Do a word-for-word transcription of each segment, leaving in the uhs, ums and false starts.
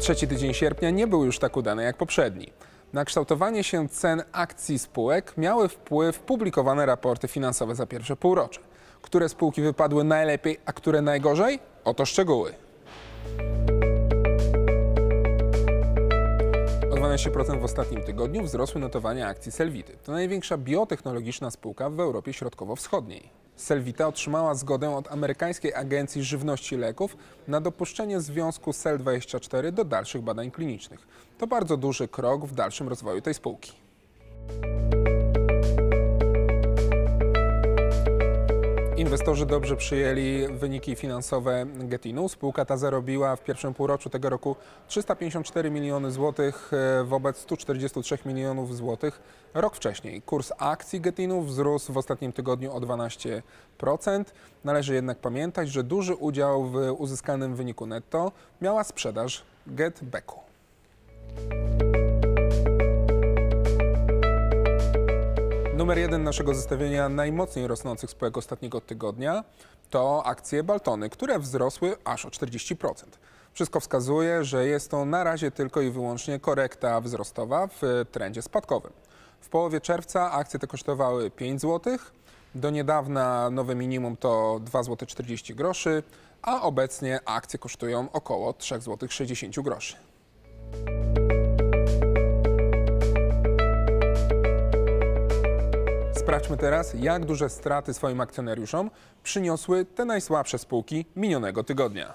Trzeci tydzień sierpnia nie był już tak udany jak poprzedni. Na kształtowanie się cen akcji spółek miały wpływ publikowane raporty finansowe za pierwsze półrocze. Które spółki wypadły najlepiej, a które najgorzej? Oto szczegóły. O dwanaście procent w ostatnim tygodniu wzrosły notowania akcji Selvity. To największa biotechnologiczna spółka w Europie Środkowo-Wschodniej. Selvita otrzymała zgodę od amerykańskiej Agencji Żywności i Leków na dopuszczenie związku S E L dwadzieścia cztery do dalszych badań klinicznych. To bardzo duży krok w dalszym rozwoju tej spółki. Inwestorzy dobrze przyjęli wyniki finansowe Gettinu. Spółka ta zarobiła w pierwszym półroczu tego roku trzysta pięćdziesiąt cztery miliony złotych wobec stu czterdziestu trzech milionów złotych rok wcześniej. Kurs akcji Gettinu wzrósł w ostatnim tygodniu o dwanaście procent. Należy jednak pamiętać, że duży udział w uzyskanym wyniku netto miała sprzedaż Getbacku. Numer jeden naszego zestawienia najmocniej rosnących spółek ostatniego tygodnia to akcje Baltony, które wzrosły aż o czterdzieści procent. Wszystko wskazuje, że jest to na razie tylko i wyłącznie korekta wzrostowa w trendzie spadkowym. W połowie czerwca akcje te kosztowały pięć złotych, do niedawna nowe minimum to dwa złote czterdzieści groszy, a obecnie akcje kosztują około trzy złote sześćdziesiąt groszy. Sprawdźmy teraz, jak duże straty swoim akcjonariuszom przyniosły te najsłabsze spółki minionego tygodnia.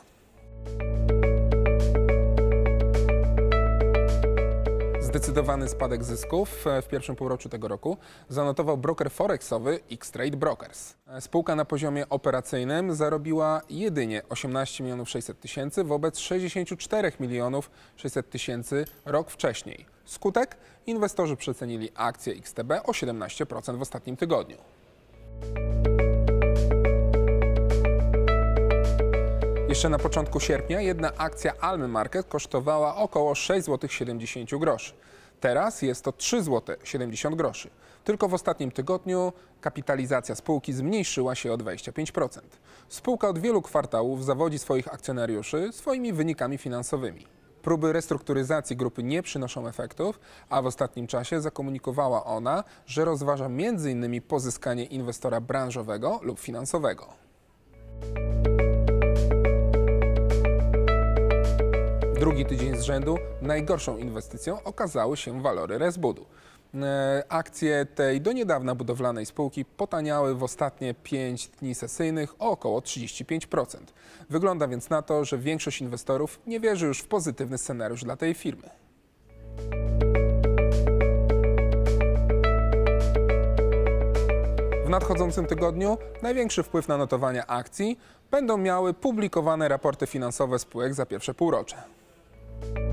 Zdecydowany spadek zysków w pierwszym półroczu tego roku zanotował broker forexowy X-Trade Brokers. Spółka na poziomie operacyjnym zarobiła jedynie osiemnaście milionów sześćset tysięcy wobec sześćdziesięciu czterech milionów sześćset tysięcy rok wcześniej. Skutek? Inwestorzy przecenili akcję X T B o siedemnaście procent w ostatnim tygodniu. Jeszcze na początku sierpnia jedna akcja Almy Market kosztowała około sześć złotych siedemdziesiąt groszy. Teraz jest to trzy złote siedemdziesiąt groszy. Tylko w ostatnim tygodniu kapitalizacja spółki zmniejszyła się o dwadzieścia pięć procent. Spółka od wielu kwartałów zawodzi swoich akcjonariuszy swoimi wynikami finansowymi. Próby restrukturyzacji grupy nie przynoszą efektów, a w ostatnim czasie zakomunikowała ona, że rozważa między innymi pozyskanie inwestora branżowego lub finansowego. Drugi tydzień z rzędu najgorszą inwestycją okazały się walory Rezbudu. Akcje tej do niedawna budowlanej spółki potaniały w ostatnie pięć dni sesyjnych o około trzydzieści pięć procent. Wygląda więc na to, że większość inwestorów nie wierzy już w pozytywny scenariusz dla tej firmy. W nadchodzącym tygodniu największy wpływ na notowania akcji będą miały publikowane raporty finansowe spółek za pierwsze półrocze.